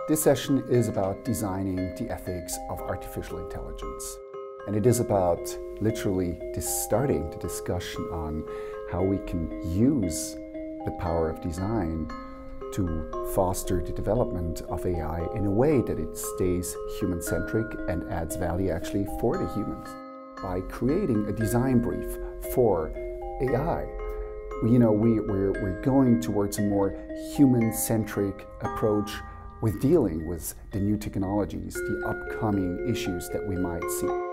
This session is about designing the ethics of artificial intelligence. And it is about literally starting the discussion on how we can use the power of design to foster the development of AI in a way that it stays human-centric and adds value actually for the humans. By creating a design brief for AI, we're going towards a more human-centric approach with dealing with the new technologies, the upcoming issues that we might see.